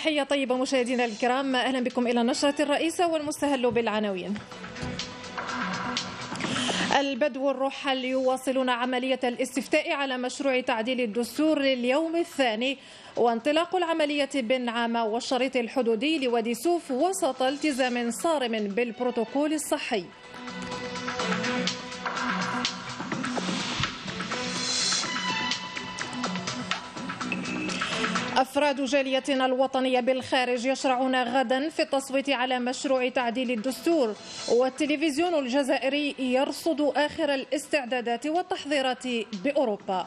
تحية طيبة مشاهدينا الكرام، أهلا بكم إلى نشرة الرئيسة والمستهل بالعناوين. البدو الرحل يواصلون عملية الاستفتاء على مشروع تعديل الدستور لليوم الثاني، وانطلاق العملية بالنعامة والشريط الحدودي لوادي سوف وسط التزام صارم بالبروتوكول الصحي. أفراد جاليتنا الوطنية بالخارج يشرعون غدا في التصويت على مشروع تعديل الدستور، والتلفزيون الجزائري يرصد آخر الاستعدادات والتحضيرات بأوروبا.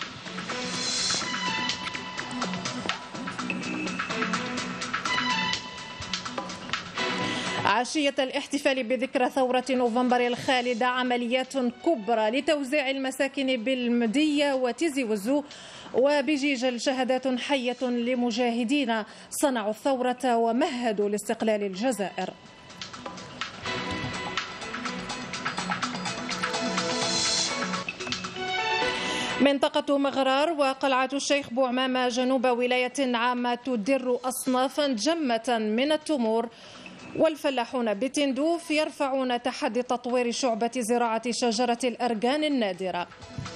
عشية الاحتفال بذكرى ثورة نوفمبر الخالدة عمليات كبرى لتوزيع المساكن بالمدية وتيزي وزو وبجيجل، شهادات حية لمجاهدين صنعوا الثورة ومهدوا لاستقلال الجزائر. منطقة مغرار وقلعة الشيخ بوعمامة جنوب ولاية عامة تدر أصنافا جمة من التمور، والفلاحون بتندوف يرفعون تحدي تطوير شعبة زراعة شجرة الأرجان النادرة.